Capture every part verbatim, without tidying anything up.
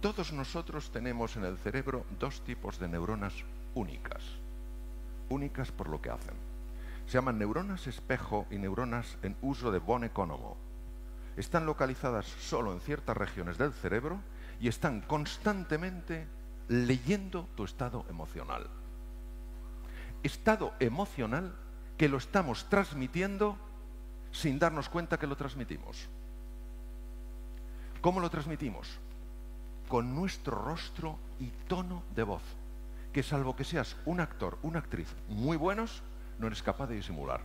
Todos nosotros tenemos en el cerebro dos tipos de neuronas únicas. Únicas por lo que hacen. Se llaman neuronas espejo y neuronas en uso de von Economo. Están localizadas solo en ciertas regiones del cerebro y están constantemente leyendo tu estado emocional. Estado emocional que lo estamos transmitiendo sin darnos cuenta que lo transmitimos. ¿Cómo lo transmitimos? Con nuestro rostro y tono de voz, que salvo que seas un actor, una actriz muy buenos, no eres capaz de disimular.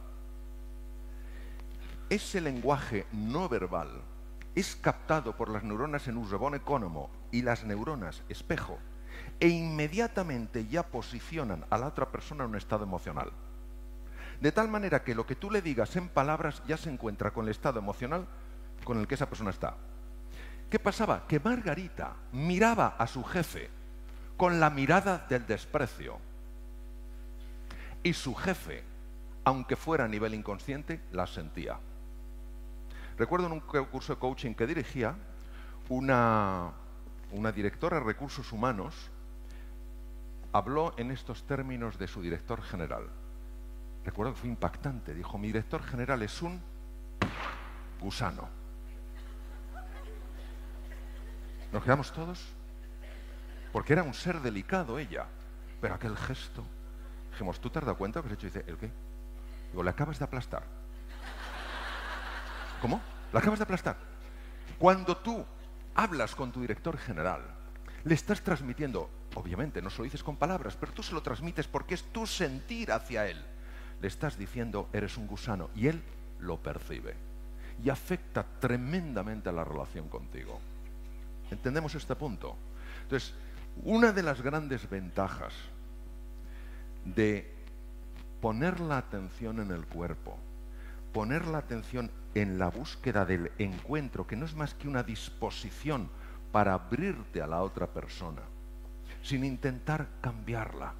Ese lenguaje no verbal es captado por las neuronas en uso de von Economo y las neuronas espejo, e inmediatamente ya posicionan a la otra persona en un estado emocional. De tal manera que lo que tú le digas en palabras ya se encuentra con el estado emocional con el que esa persona está. ¿Qué pasaba? Que Margarita miraba a su jefe con la mirada del desprecio. Y su jefe, aunque fuera a nivel inconsciente, la sentía. Recuerdo en un curso de coaching que dirigía, una, una directora de recursos humanos habló en estos términos de su director general. Recuerdo que fue impactante. Dijo, mi director general es un gusano. Nos quedamos todos, porque era un ser delicado ella, pero aquel gesto. Dijimos, ¿tú te has dado cuenta de lo que has hecho? Y dice, ¿el qué? Digo, le acabas de aplastar. ¿Cómo? ¿Le acabas de aplastar? Cuando tú hablas con tu director general, le estás transmitiendo, obviamente no se lo dices con palabras, pero tú se lo transmites porque es tu sentir hacia él. Le estás diciendo, eres un gusano, y él lo percibe. Y afecta tremendamente a la relación contigo. ¿Entendemos este punto? Entonces, una de las grandes ventajas de poner la atención en el cuerpo, poner la atención en la búsqueda del encuentro, que no es más que una disposición para abrirte a la otra persona, sin intentar cambiarla,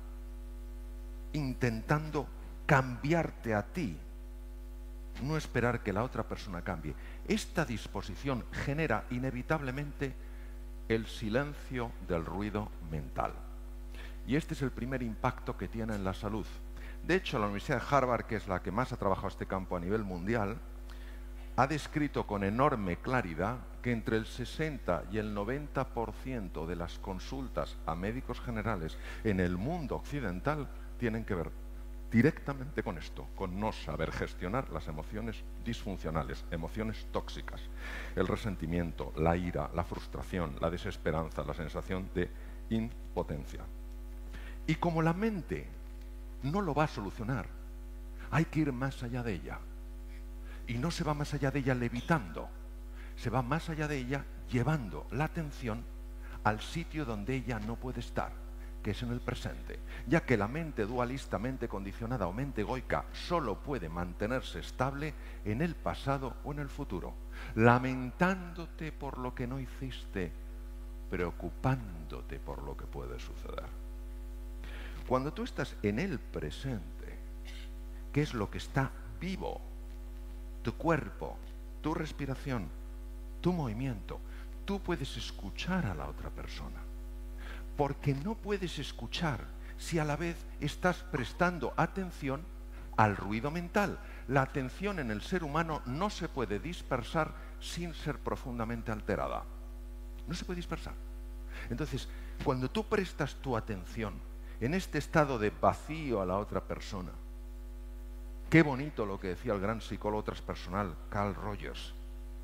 intentando cambiarte a ti, no esperar que la otra persona cambie. Esta disposición genera inevitablemente el silencio del ruido mental. Y este es el primer impacto que tiene en la salud. De hecho, la Universidad de Harvard, que es la que más ha trabajado este campo a nivel mundial, ha descrito con enorme claridad que entre el sesenta y el noventa por ciento de las consultas a médicos generales en el mundo occidental tienen que ver directamente con esto, con no saber gestionar las emociones disfuncionales, emociones tóxicas, el resentimiento, la ira, la frustración, la desesperanza, la sensación de impotencia. Y como la mente no lo va a solucionar, hay que ir más allá de ella. Y no se va más allá de ella levitando, se va más allá de ella llevando la atención al sitio donde ella no puede estar, que es en el presente, ya que la mente dualistamente condicionada o mente egoica solo puede mantenerse estable en el pasado o en el futuro, lamentándote por lo que no hiciste, preocupándote por lo que puede suceder. Cuando tú estás en el presente, ¿qué es lo que está vivo? Tu cuerpo, tu respiración, tu movimiento. Tú puedes escuchar a la otra persona. Porque no puedes escuchar si a la vez estás prestando atención al ruido mental. La atención en el ser humano no se puede dispersar sin ser profundamente alterada. No se puede dispersar. Entonces, cuando tú prestas tu atención en este estado de vacío a la otra persona, qué bonito lo que decía el gran psicólogo transpersonal Carl Rogers,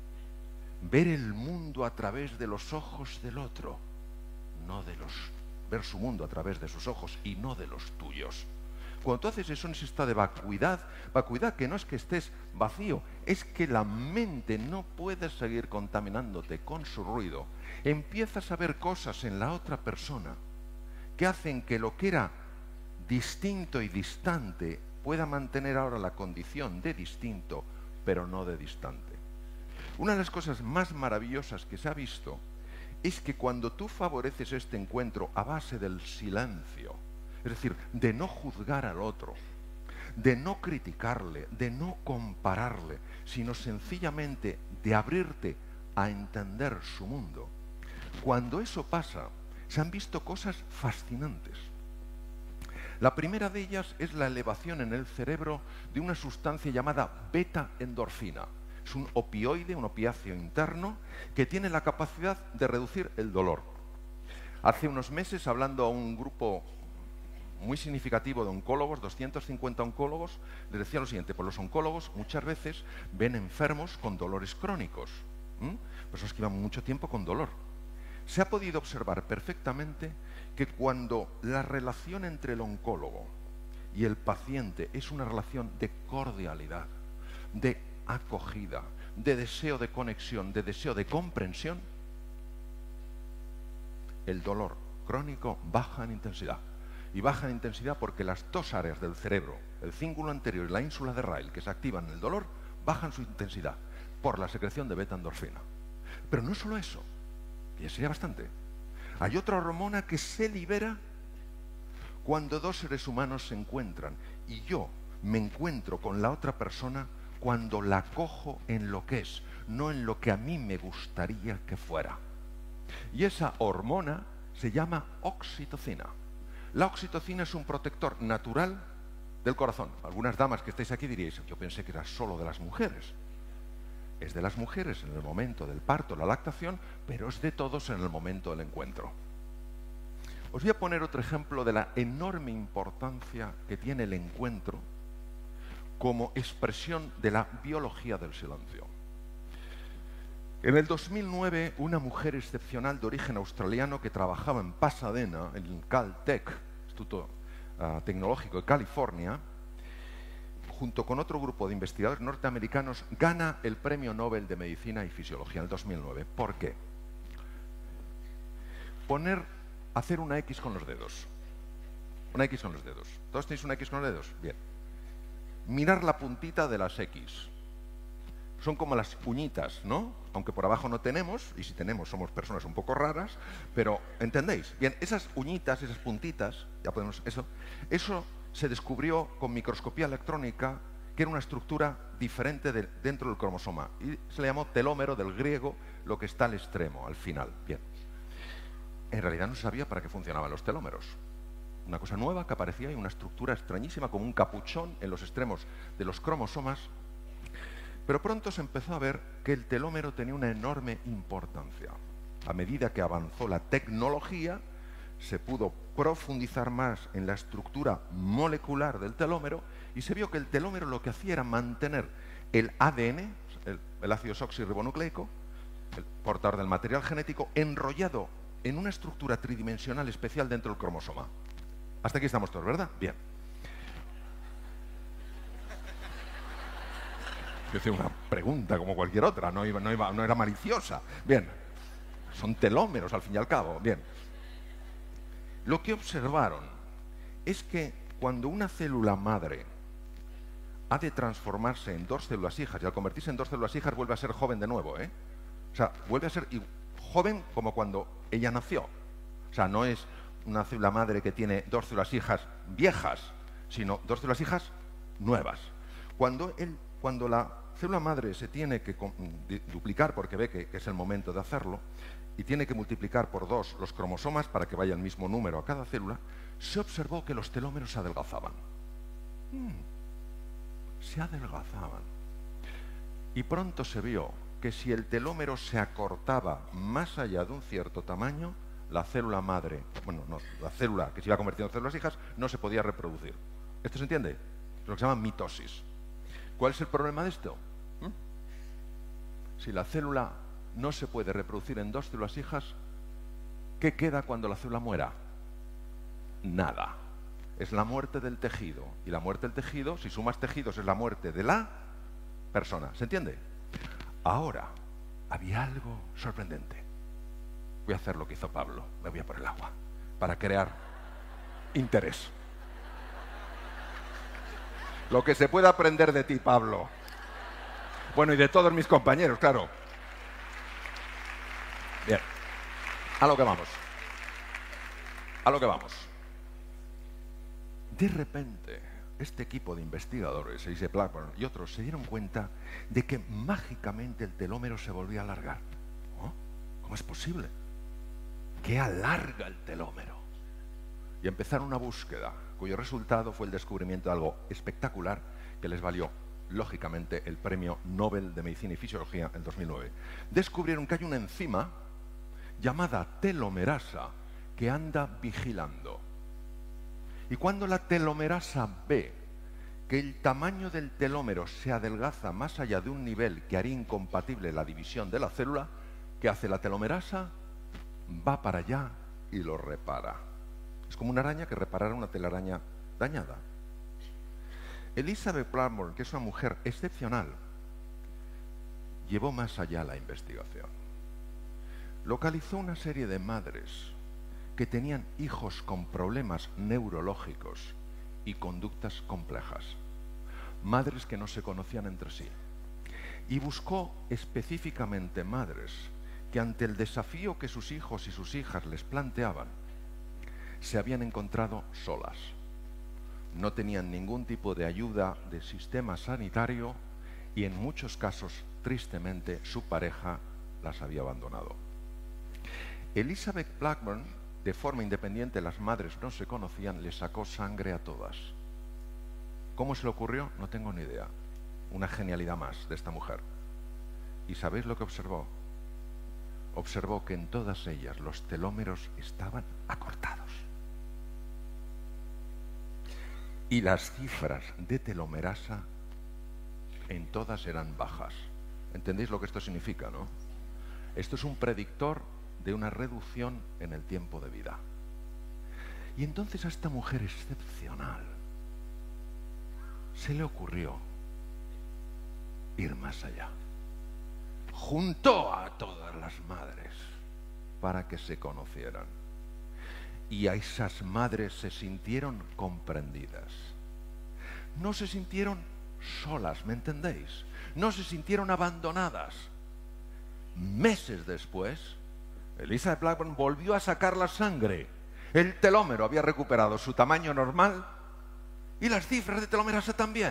ver el mundo a través de los ojos del otro. No de los, ver su mundo a través de sus ojos y no de los tuyos. Cuando tú haces eso en ese estado de vacuidad, vacuidad que no es que estés vacío, es que la mente no puede seguir contaminándote con su ruido. Empiezas a ver cosas en la otra persona que hacen que lo que era distinto y distante pueda mantener ahora la condición de distinto, pero no de distante. Una de las cosas más maravillosas que se ha visto es que cuando tú favoreces este encuentro a base del silencio, es decir, de no juzgar al otro, de no criticarle, de no compararle, sino sencillamente de abrirte a entender su mundo, Cuando eso pasa, se han visto cosas fascinantes. La primera de ellas es la elevación en el cerebro de una sustancia llamada beta-endorfina. Es un opioide, un opiáceo interno, que tiene la capacidad de reducir el dolor. Hace unos meses, hablando a un grupo muy significativo de oncólogos, doscientos cincuenta oncólogos, les decía lo siguiente: pues los oncólogos muchas veces ven enfermos con dolores crónicos, ¿m? personas que llevan mucho tiempo con dolor. Se ha podido observar perfectamente que cuando la relación entre el oncólogo y el paciente es una relación de cordialidad, de acogida, de deseo de conexión, de deseo de comprensión, el dolor crónico baja en intensidad. Y baja en intensidad porque las dos áreas del cerebro, el cíngulo anterior y la ínsula de Ryle, que se activan en el dolor, bajan su intensidad por la secreción de beta-endorfina. Pero no solo eso, y sería bastante. Hay otra hormona que se libera cuando dos seres humanos se encuentran, y yo me encuentro con la otra persona cuando la cojo en lo que es, no en lo que a mí me gustaría que fuera. Y esa hormona se llama oxitocina. La oxitocina es un protector natural del corazón. Algunas damas que estáis aquí diríais: yo pensé que era solo de las mujeres. Es de las mujeres en el momento del parto, la lactación, pero es de todos en el momento del encuentro. Os voy a poner otro ejemplo de la enorme importancia que tiene el encuentro como expresión de la biología del silencio. En el dos mil nueve, una mujer excepcional de origen australiano que trabajaba en Pasadena, en el Caltech, Instituto uh, Tecnológico de California, junto con otro grupo de investigadores norteamericanos, gana el Premio Nobel de Medicina y Fisiología en el dos mil nueve. ¿Por qué? Poner, hacer una X con los dedos. Una X con los dedos. ¿Todos tenéis una X con los dedos? Bien. Mirar la puntita de las X. Son como las uñitas, ¿no? Aunque por abajo no tenemos, y si tenemos somos personas un poco raras, pero ¿entendéis? Bien, esas uñitas, esas puntitas, ya podemos, eso, eso se descubrió con microscopía electrónica, que era una estructura diferente de, dentro del cromosoma, y se le llamó telómero, del griego, lo que está al extremo, al final. Bien. En realidad no se sabía para qué funcionaban los telómeros. Una cosa nueva que aparecía y una estructura extrañísima, como un capuchón en los extremos de los cromosomas. Pero pronto se empezó a ver que el telómero tenía una enorme importancia. A medida que avanzó la tecnología, se pudo profundizar más en la estructura molecular del telómero y se vio que el telómero lo que hacía era mantener el A D N, el, el ácido desoxirribonucleico, el portador del material genético, enrollado en una estructura tridimensional especial dentro del cromosoma. Hasta aquí estamos todos, ¿verdad? Bien. Yo hice una pregunta como cualquier otra, no, iba, no, iba, no era maliciosa. Bien, son telómeros al fin y al cabo. Bien. Lo que observaron es que cuando una célula madre ha de transformarse en dos células hijas, y al convertirse en dos células hijas vuelve a ser joven de nuevo, ¿eh? O sea, vuelve a ser joven como cuando ella nació. O sea, no es una célula madre que tiene dos células hijas viejas, sino dos células hijas nuevas. Cuando el Cuando la célula madre se tiene que duplicar, porque ve que, que es el momento de hacerlo, y tiene que multiplicar por dos los cromosomas para que vaya el mismo número a cada célula, se observó que los telómeros se adelgazaban. Hmm, se adelgazaban. Y pronto se vio que si el telómero se acortaba más allá de un cierto tamaño, la célula madre, bueno, no, la célula que se iba convirtiendo en células hijas, no se podía reproducir. ¿Esto se entiende? Es lo que se llama mitosis. ¿Cuál es el problema de esto? ¿Mm? Si la célula no se puede reproducir en dos células hijas, ¿qué queda cuando la célula muera? Nada. Es la muerte del tejido. Y la muerte del tejido, si sumas tejidos, es la muerte de la persona. ¿Se entiende? Ahora, había algo sorprendente. Voy a hacer lo que hizo Pablo. Me voy a por el agua. Para crear interés. Lo que se puede aprender de ti, Pablo. Bueno, y de todos mis compañeros, claro. Bien. A lo que vamos. A lo que vamos. De repente, este equipo de investigadores, Ace Blackburn y otros, se dieron cuenta de que mágicamente el telómero se volvía a alargar. ¿Oh? ¿Cómo es posible? que alarga el telómero. Y empezaron una búsqueda, cuyo resultado fue el descubrimiento de algo espectacular que les valió, lógicamente, el Premio Nobel de Medicina y Fisiología en dos mil nueve. Descubrieron que hay una enzima llamada telomerasa que anda vigilando. Y cuando la telomerasa ve que el tamaño del telómero se adelgaza más allá de un nivel que haría incompatible la división de la célula, ¿qué hace la telomerasa? Va para allá y lo repara. Es como una araña que reparara una telaraña dañada. Elizabeth Blackburn, que es una mujer excepcional, llevó más allá la investigación. Localizó una serie de madres que tenían hijos con problemas neurológicos y conductas complejas. Madres que no se conocían entre sí. Y buscó específicamente madres que ante el desafío que sus hijos y sus hijas les planteaban, se habían encontrado solas. No tenían ningún tipo de ayuda del sistema sanitario y en muchos casos, tristemente, su pareja las había abandonado. Elizabeth Blackburn, de forma independiente, las madres no se conocían, le sacó sangre a todas. ¿Cómo se le ocurrió? No tengo ni idea. Una genialidad más de esta mujer. ¿Y sabéis lo que observó? Observó que en todas ellas los telómeros estaban acortados. Y las cifras de telomerasa en todas eran bajas. ¿Entendéis lo que esto significa, no? Esto es un predictor de una reducción en el tiempo de vida. Y entonces a esta mujer excepcional se le ocurrió ir más allá. Juntó a todas las madres para que se conocieran. Y a esas madres se sintieron comprendidas. No se sintieron solas, ¿me entendéis? No se sintieron abandonadas. Meses después, Elizabeth Blackburn volvió a sacar la sangre. El telómero había recuperado su tamaño normal y las cifras de telomerasa también.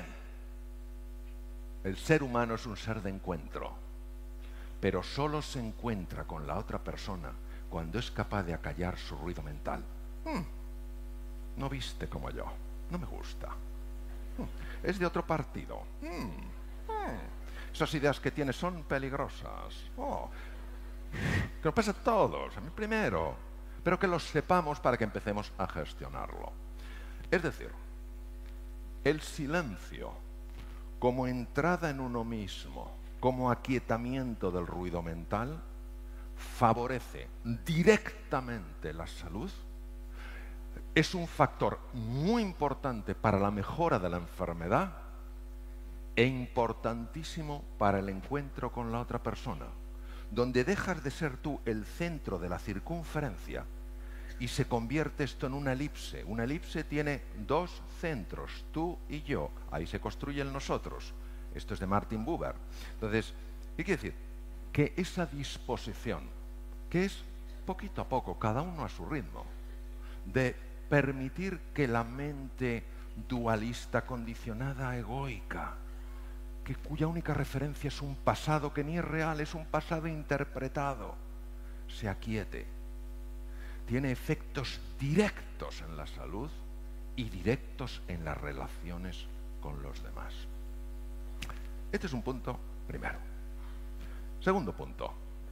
El ser humano es un ser de encuentro, pero solo se encuentra con la otra persona cuando es capaz de acallar su ruido mental. Hmm, no viste como yo, no me gusta. Hmm, es de otro partido. Hmm, hmm, esas ideas que tienes son peligrosas. Oh, que nos pasa a todos, a mí primero, pero que lo sepamos para que empecemos a gestionarlo. Es decir, el silencio como entrada en uno mismo, como aquietamiento del ruido mental, favorece directamente la salud, es un factor muy importante para la mejora de la enfermedad e importantísimo para el encuentro con la otra persona, donde dejas de ser tú el centro de la circunferencia y se convierte esto en una elipse. Una elipse tiene dos centros, tú y yo. Ahí se construye el nosotros. Esto es de Martin Buber. Entonces, ¿qué quiere decir? Que esa disposición, que es poquito a poco, cada uno a su ritmo, de permitir que la mente dualista, condicionada, egoica, que cuya única referencia es un pasado que ni es real, es un pasado interpretado, se aquiete, tiene efectos directos en la salud y directos en las relaciones con los demás. Este es un punto primero. Segundo punto.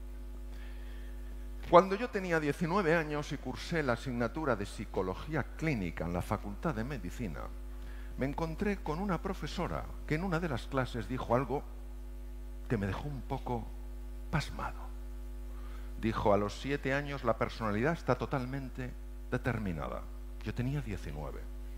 Cuando yo tenía diecinueve años y cursé la asignatura de Psicología Clínica en la Facultad de Medicina, me encontré con una profesora que en una de las clases dijo algo que me dejó un poco pasmado. Dijo, a los siete años la personalidad está totalmente determinada. Yo tenía diecinueve.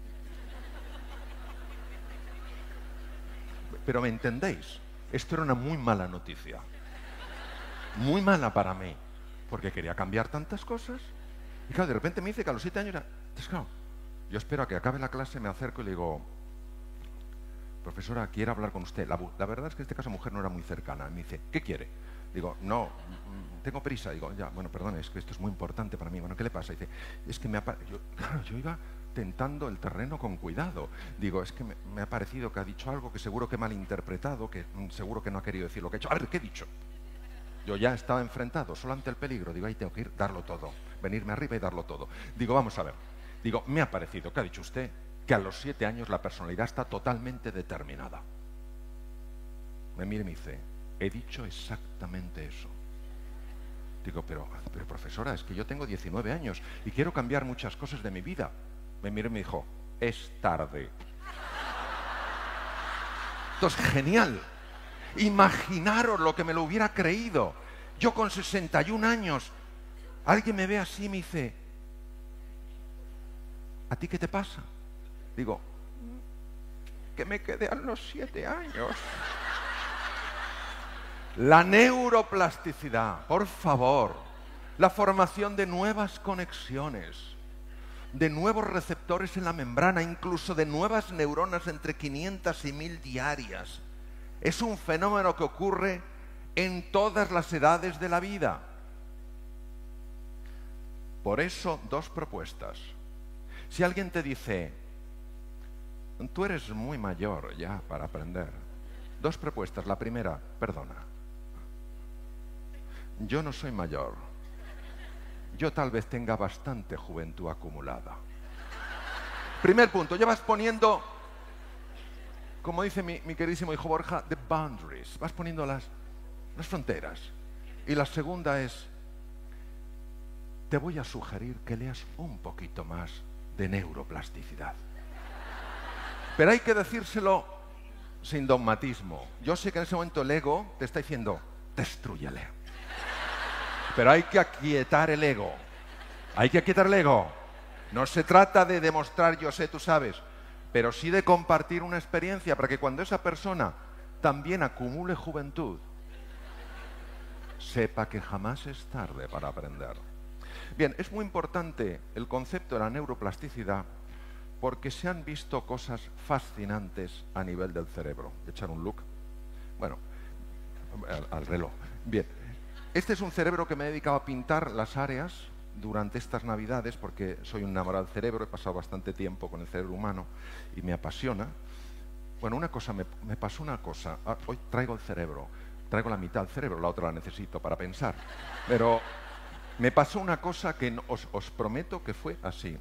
Pero ¿me entendéis? Esto era una muy mala noticia. Muy mala para mí, porque quería cambiar tantas cosas. Y claro, de repente me dice que a los siete años era... Entonces, claro, yo espero a que acabe la clase, me acerco y le digo, profesora, quiero hablar con usted. La, la verdad es que en este caso mujer no era muy cercana. Me dice, ¿qué quiere? Digo, no, tengo prisa. Digo, ya, bueno, perdón, es que esto es muy importante para mí. Bueno, ¿qué le pasa? Dice, es que me ha... Yo, claro, yo iba tentando el terreno con cuidado. Digo, es que me, me ha parecido que ha dicho algo que seguro que he malinterpretado, que mm, seguro que no ha querido decir lo que ha hecho. A ver, ¿qué he dicho? Yo ya estaba enfrentado, solo ante el peligro. Digo, ahí tengo que ir, darlo todo. venirme arriba y darlo todo. Digo, vamos a ver. Digo, me ha parecido, ¿qué ha dicho usted? Que a los siete años la personalidad está totalmente determinada. Me mira y me dice, he dicho exactamente eso. Digo, pero, pero profesora, es que yo tengo diecinueve años y quiero cambiar muchas cosas de mi vida. Me miró y me dijo, es tarde. Entonces, genial. Imaginaros lo que me lo hubiera creído. Yo con sesenta y un años, alguien me ve así y me dice, ¿a ti qué te pasa? Digo, que me quedé a los siete años. La neuroplasticidad, por favor, la formación de nuevas conexiones, de nuevos receptores en la membrana, incluso de nuevas neuronas entre quinientas y mil diarias. Es un fenómeno que ocurre en todas las edades de la vida. Por eso, dos propuestas. Si alguien te dice, tú eres muy mayor ya para aprender, dos propuestas. La primera, perdona. Yo no soy mayor. Yo tal vez tenga bastante juventud acumulada. Primer punto, ya vas poniendo, como dice mi, mi queridísimo hijo Borja, the boundaries. Vas poniendo las, las fronteras. Y la segunda es, te voy a sugerir que leas un poquito más de neuroplasticidad. Pero hay que decírselo sin dogmatismo. Yo sé que en ese momento el ego te está diciendo, destrúyele. Pero hay que aquietar el ego. Hay que aquietar el ego. No se trata de demostrar yo sé, tú sabes, pero sí de compartir una experiencia para que cuando esa persona también acumule juventud, sepa que jamás es tarde para aprender. Bien, es muy importante el concepto de la neuroplasticidad porque se han visto cosas fascinantes a nivel del cerebro. Voy a echar un look. Bueno, al, al reloj. Bien. Este es un cerebro que me he dedicado a pintar las áreas durante estas Navidades porque soy un enamorado del cerebro, he pasado bastante tiempo con el cerebro humano y me apasiona. Bueno, una cosa, me, me pasó una cosa. Ah, hoy traigo el cerebro, traigo la mitad del cerebro, la otra la necesito para pensar. Pero me pasó una cosa que no, os, os prometo que fue así.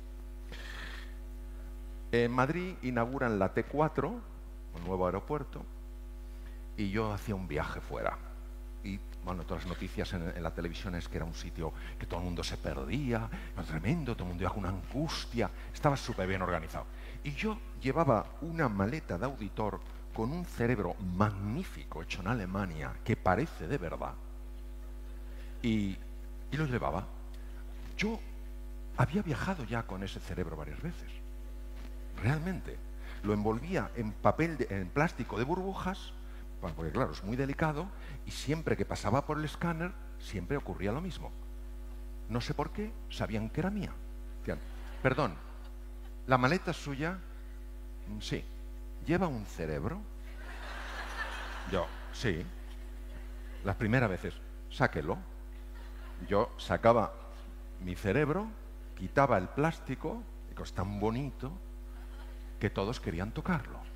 En Madrid inauguran la T cuatro, un nuevo aeropuerto, y yo hacía un viaje fuera. Y bueno, todas las noticias en, en la televisión es que era un sitio que todo el mundo se perdía, era tremendo, todo el mundo iba con una angustia, estaba súper bien organizado. Y yo llevaba una maleta de auditor con un cerebro magnífico hecho en Alemania, que parece de verdad, y, y lo llevaba. Yo había viajado ya con ese cerebro varias veces, realmente. Lo envolvía en papel, de, en plástico de burbujas, porque claro, es muy delicado, y siempre que pasaba por el escáner, siempre ocurría lo mismo. No sé por qué, sabían que era mía. Decían, perdón, ¿la maleta es suya? Sí. ¿Lleva un cerebro? Yo, sí. Las primeras veces, sáquelo. Yo sacaba mi cerebro, quitaba el plástico, que es tan bonito, que todos querían tocarlo.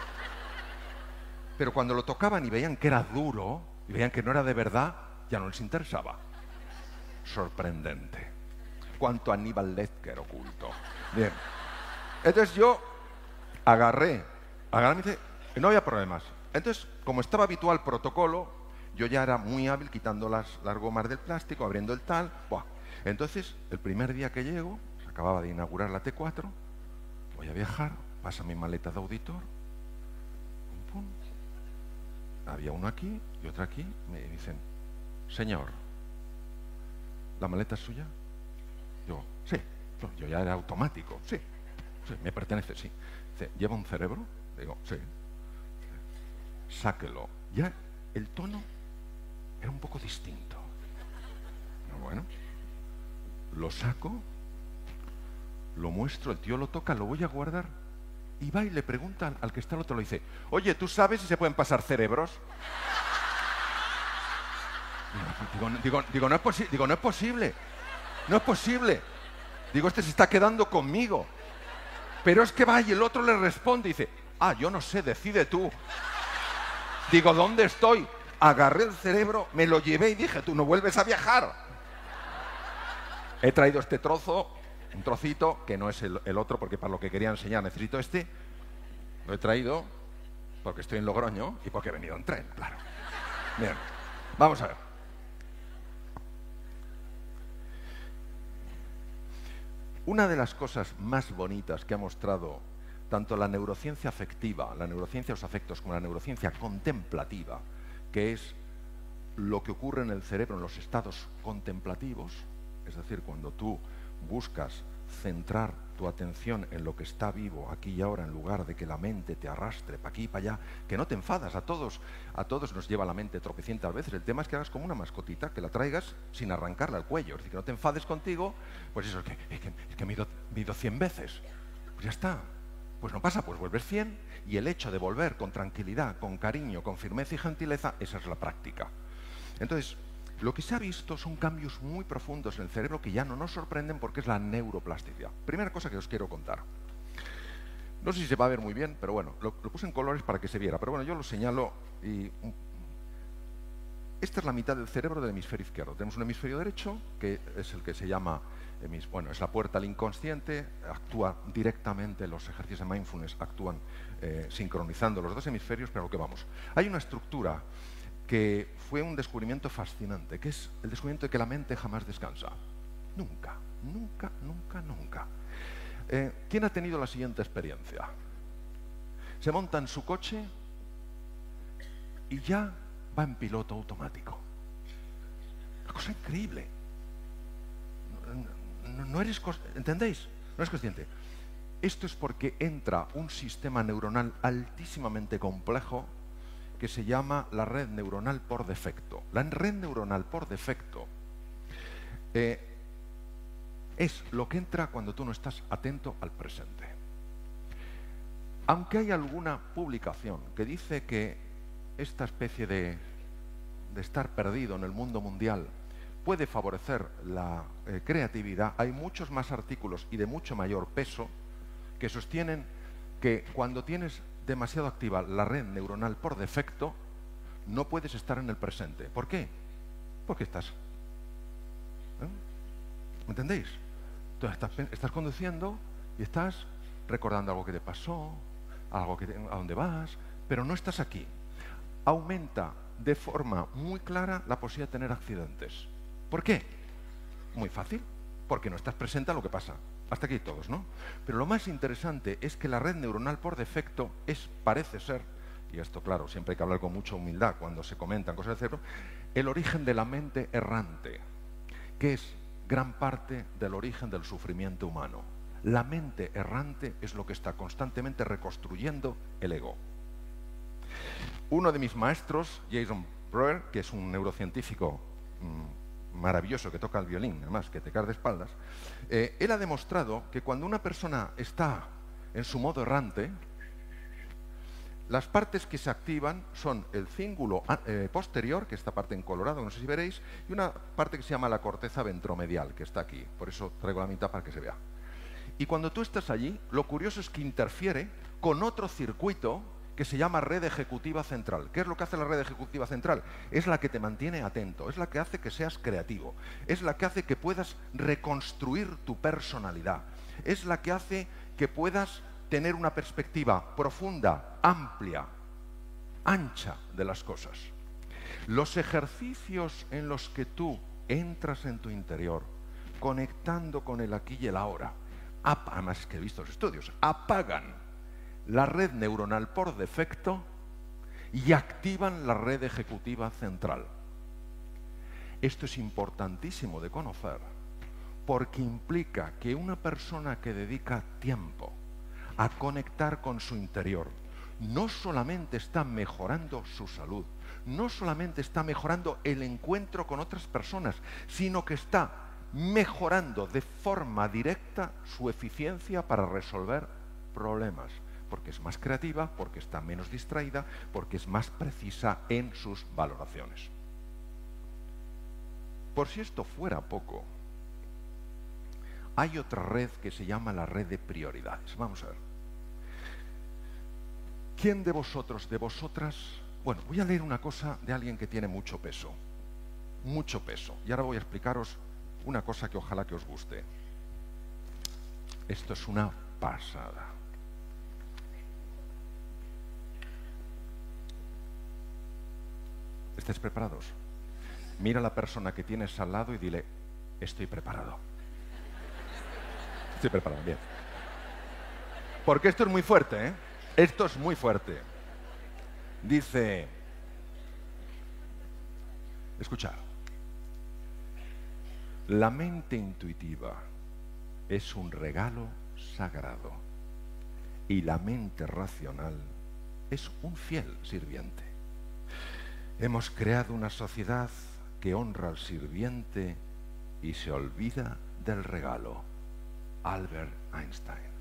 Pero cuando lo tocaban y veían que era duro, y veían que no era de verdad, ya no les interesaba. Sorprendente. Cuánto Aníbal Lecter oculto. Bien. Entonces yo agarré, agarré y dice, no había problemas. Entonces, como estaba habitual protocolo, yo ya era muy hábil quitando las, las gomas del plástico, abriendo el tal. Buah. Entonces, el primer día que llego, se acababa de inaugurar la T cuatro, voy a viajar, pasa mi maleta de auditor, pum, pum. Había uno aquí y otro aquí. Me dicen, señor, ¿la maleta es suya? Digo, sí. Yo ya era automático. Sí, sí, me pertenece, sí. Dice, ¿lleva un cerebro? Digo, sí. Sáquelo. Ya el tono era un poco distinto. Bueno, lo saco, lo muestro, el tío lo toca, lo voy a guardar. Y va y le pregunta al, al que está al otro, le dice, oye, ¿tú sabes si se pueden pasar cerebros? Digo, digo, digo, no es posi- digo, no es posible, no es posible. Digo, este se está quedando conmigo. Pero es que va y el otro le responde y dice, ah, yo no sé, decide tú. Digo, ¿dónde estoy? Agarré el cerebro, me lo llevé y dije, tú no vuelves a viajar. he traído este trozo, un trocito, que no es el, el otro, porque para lo que quería enseñar necesito este. Lo he traído porque estoy en Logroño y porque he venido en tren, claro. Bien, vamos a ver. Una de las cosas más bonitas que ha mostrado tanto la neurociencia afectiva, la neurociencia de los afectos, como la neurociencia contemplativa, que es lo que ocurre en el cerebro en los estados contemplativos, es decir, cuando tú buscas centrar tu atención en lo que está vivo aquí y ahora, en lugar de que la mente te arrastre para aquí y para allá, que no te enfadas, a todos, a todos nos lleva la mente tropecientas veces. El tema es que hagas como una mascotita, que la traigas sin arrancarla al cuello, es decir, que no te enfades contigo, pues eso, es que, es que, es que me he ido, me he ido cien veces, pues ya está. Pues no pasa, pues vuelves cien, y el hecho de volver con tranquilidad, con cariño, con firmeza y gentileza, esa es la práctica. Entonces, lo que se ha visto son cambios muy profundos en el cerebro que ya no nos sorprenden porque es la neuroplasticidad. Primera cosa que os quiero contar. No sé si se va a ver muy bien, pero bueno, lo, lo puse en colores para que se viera, pero bueno, yo lo señalo y... Esta es la mitad del cerebro del hemisferio izquierdo. Tenemos un hemisferio derecho, que es el que se llama, bueno, es la puerta al inconsciente, actúa directamente, los ejercicios de mindfulness actúan eh, sincronizando los dos hemisferios, pero a lo que vamos. Hay una estructura que fue un descubrimiento fascinante, que es el descubrimiento de que la mente jamás descansa. Nunca, nunca, nunca, nunca. Eh, ¿Quién ha tenido la siguiente experiencia? Se monta en su coche y ya va en piloto automático. Una cosa increíble. No, no, no eres, ¿entendéis? No eres consciente. Esto es porque entra un sistema neuronal altísimamente complejo que se llama la red neuronal por defecto. La red neuronal por defecto eh, es lo que entra cuando tú no estás atento al presente. Aunque hay alguna publicación que dice que esta especie de, de estar perdido en el mundo mundial puede favorecer la eh, creatividad, hay muchos más artículos y de mucho mayor peso que sostienen que cuando tienes demasiado activa la red neuronal por defecto, no puedes estar en el presente. ¿Por qué? Porque estás... ¿eh? ¿Me entendéis? Tú estás, estás conduciendo y estás recordando algo que te pasó, algo que te, a dónde vas, pero no estás aquí. Aumenta de forma muy clara la posibilidad de tener accidentes. ¿Por qué? Muy fácil, porque no estás presente a lo que pasa. Hasta aquí todos, ¿no? Pero lo más interesante es que la red neuronal por defecto es, parece ser, y esto claro, siempre hay que hablar con mucha humildad cuando se comentan cosas del cerebro, el origen de la mente errante, que es gran parte del origen del sufrimiento humano. La mente errante es lo que está constantemente reconstruyendo el ego. Uno de mis maestros, Jason Breuer, que es un neurocientífico mmm, maravilloso que toca el violín, además, que te cae de espaldas, eh, él ha demostrado que cuando una persona está en su modo errante, las partes que se activan son el cíngulo eh, posterior, que es esta parte en colorado, no sé si veréis, y una parte que se llama la corteza ventromedial, que está aquí. Por eso traigo la mitad para que se vea. Y cuando tú estás allí, lo curioso es que interfiere con otro circuito que se llama red ejecutiva central. ¿Qué es lo que hace la red ejecutiva central? Es la que te mantiene atento, es la que hace que seas creativo, es la que hace que puedas reconstruir tu personalidad, es la que hace que puedas tener una perspectiva profunda, amplia, ancha de las cosas. Los ejercicios en los que tú entras en tu interior, conectando con el aquí y el ahora, además es que he visto los estudios, apagan la red neuronal por defecto y activan la red ejecutiva central. Esto es importantísimo de conocer porque implica que una persona que dedica tiempo a conectar con su interior no solamente está mejorando su salud, no solamente está mejorando el encuentro con otras personas, sino que está mejorando de forma directa su eficiencia para resolver problemas. Porque es más creativa, porque está menos distraída, porque es más precisa en sus valoraciones. Por si esto fuera poco, hay otra red que se llama la red de prioridades. Vamos a ver. ¿Quién de vosotros, de vosotras... Bueno, voy a leer una cosa de alguien que tiene mucho peso. Mucho peso. Y ahora voy a explicaros una cosa que ojalá que os guste. Esto es una pasada. ¿Estáis preparados? Mira a la persona que tienes al lado y dile, estoy preparado. Estoy preparado, bien. Porque esto es muy fuerte, ¿eh? Esto es muy fuerte. Dice, escuchad, la mente intuitiva es un regalo sagrado y la mente racional es un fiel sirviente. Hemos creado una sociedad que honra al sirviente y se olvida del regalo. Albert Einstein.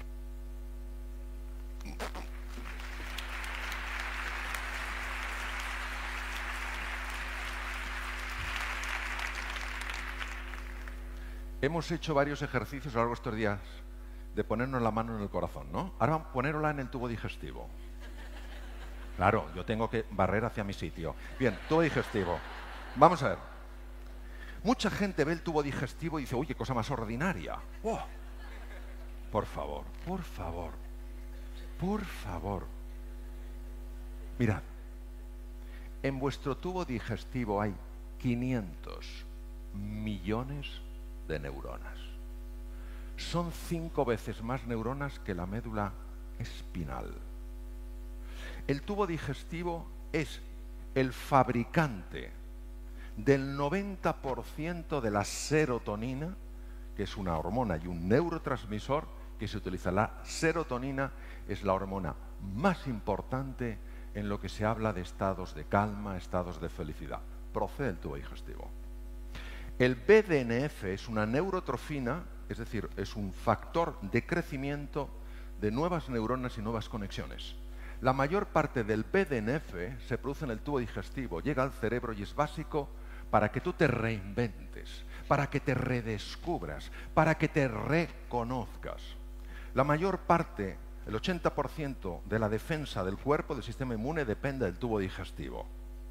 Hemos hecho varios ejercicios a lo largo de estos días de ponernos la mano en el corazón, ¿no? Ahora vamos a ponerla en el tubo digestivo. Claro, yo tengo que barrer hacia mi sitio. Bien, tubo digestivo. Vamos a ver. Mucha gente ve el tubo digestivo y dice, oye, cosa más ordinaria. Oh, por favor, por favor, por favor. Mirad, en vuestro tubo digestivo hay quinientos millones de neuronas. Son cinco veces más neuronas que la médula espinal. El tubo digestivo es el fabricante del noventa por ciento de la serotonina, que es una hormona y un neurotransmisor que se utiliza. La serotonina es la hormona más importante en lo que se habla de estados de calma, estados de felicidad. Procede del tubo digestivo. El B D N F es una neurotrofina, es decir, es un factor de crecimiento de nuevas neuronas y nuevas conexiones. La mayor parte del B D N F se produce en el tubo digestivo, llega al cerebro y es básico para que tú te reinventes, para que te redescubras, para que te reconozcas. La mayor parte, el ochenta por ciento de la defensa del cuerpo, del sistema inmune, depende del tubo digestivo.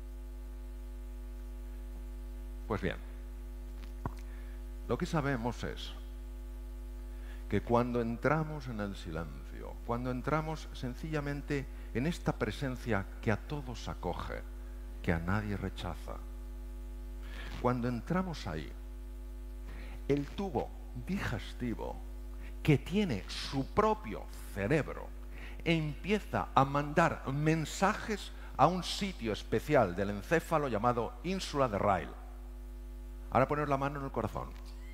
Pues bien, lo que sabemos es que cuando entramos en el silencio, cuando entramos sencillamente en esta presencia que a todos acoge, que a nadie rechaza, cuando entramos ahí, el tubo digestivo, que tiene su propio cerebro, empieza a mandar mensajes a un sitio especial del encéfalo llamado ínsula de Rayleigh. Ahora poner la mano en el corazón.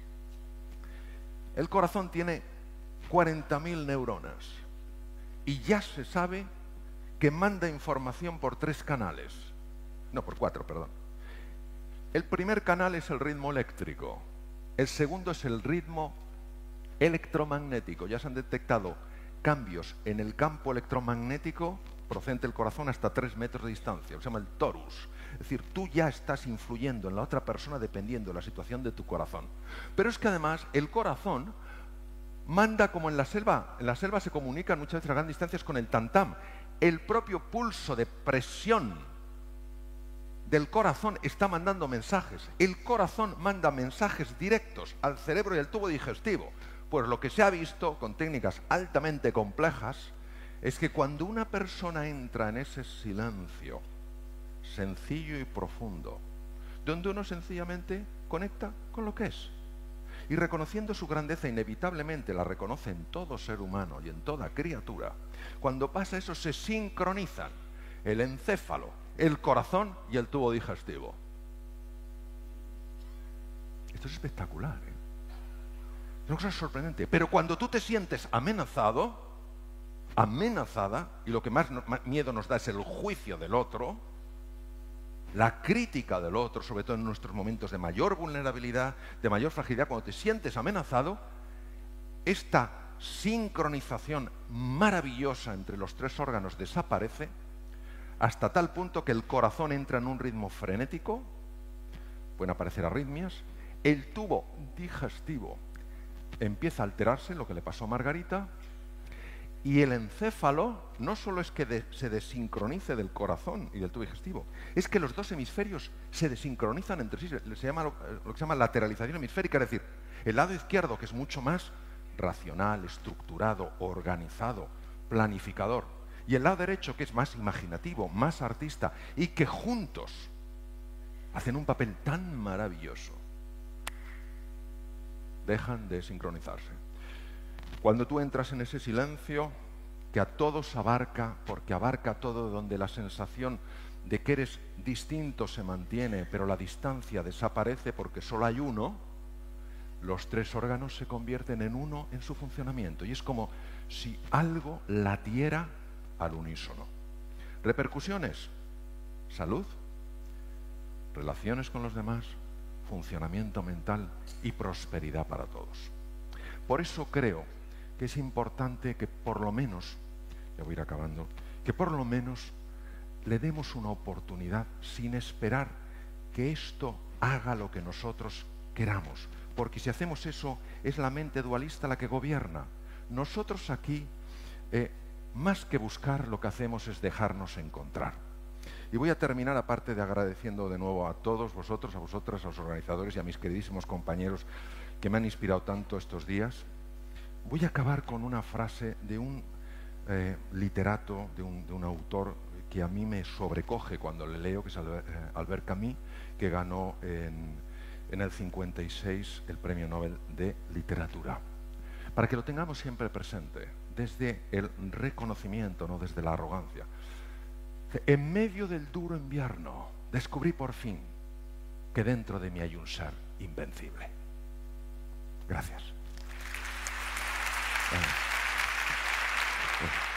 El corazón tiene cuarenta mil neuronas y ya se sabe que manda información por tres canales. No, por cuatro, perdón. El primer canal es el ritmo eléctrico. El segundo es el ritmo electromagnético. Ya se han detectado cambios en el campo electromagnético procedente del corazón hasta tres metros de distancia. Se llama el torus. Es decir, tú ya estás influyendo en la otra persona dependiendo de la situación de tu corazón. Pero es que además el corazón manda como en la selva. En la selva se comunican muchas veces a grandes distancias con el tam-tam. El propio pulso de presión del corazón está mandando mensajes. El corazón manda mensajes directos al cerebro y al tubo digestivo. Pues lo que se ha visto con técnicas altamente complejas es que cuando una persona entra en ese silencio sencillo y profundo, donde uno sencillamente conecta con lo que es, y reconociendo su grandeza, inevitablemente la reconoce en todo ser humano y en toda criatura, cuando pasa eso se sincronizan el encéfalo, el corazón y el tubo digestivo. Esto es espectacular, ¿eh? Es una cosa sorprendente. Pero cuando tú te sientes amenazado, amenazada, y lo que más, no, más miedo nos da es el juicio del otro, la crítica del otro, sobre todo en nuestros momentos de mayor vulnerabilidad, de mayor fragilidad, cuando te sientes amenazado, esta sincronización maravillosa entre los tres órganos desaparece hasta tal punto que el corazón entra en un ritmo frenético, pueden aparecer arritmias, el tubo digestivo empieza a alterarse, lo que le pasó a Margarita, Y el encéfalo no solo es que de, se desincronice del corazón y del tubo digestivo, es que los dos hemisferios se desincronizan entre sí. Se, se llama lo, lo que se llama lateralización hemisférica, es decir, el lado izquierdo, que es mucho más racional, estructurado, organizado, planificador, y el lado derecho, que es más imaginativo, más artista, y que juntos hacen un papel tan maravilloso, dejan de sincronizarse. Cuando tú entras en ese silencio que a todos abarca, porque abarca todo, donde la sensación de que eres distinto se mantiene, pero la distancia desaparece porque solo hay uno, los tres órganos se convierten en uno en su funcionamiento. Y es como si algo latiera al unísono. Repercusiones: salud, relaciones con los demás, funcionamiento mental y prosperidad para todos. Por eso creo que es importante que por lo menos, ya voy a ir acabando, que por lo menos le demos una oportunidad sin esperar que esto haga lo que nosotros queramos. Porque si hacemos eso, es la mente dualista la que gobierna. Nosotros aquí, eh, más que buscar, lo que hacemos es dejarnos encontrar. Y voy a terminar, aparte de agradeciendo de nuevo a todos vosotros, a vosotras, a los organizadores y a mis queridísimos compañeros que me han inspirado tanto estos días, voy a acabar con una frase de un eh, literato, de un, de un autor que a mí me sobrecoge cuando le leo, que es Albert, eh, Albert Camus, que ganó en, en el cincuenta y seis el Premio Nobel de Literatura. Para que lo tengamos siempre presente, desde el reconocimiento, no desde la arrogancia. En medio del duro invierno, descubrí por fin que dentro de mí hay un ser invencible. Gracias. Gracias.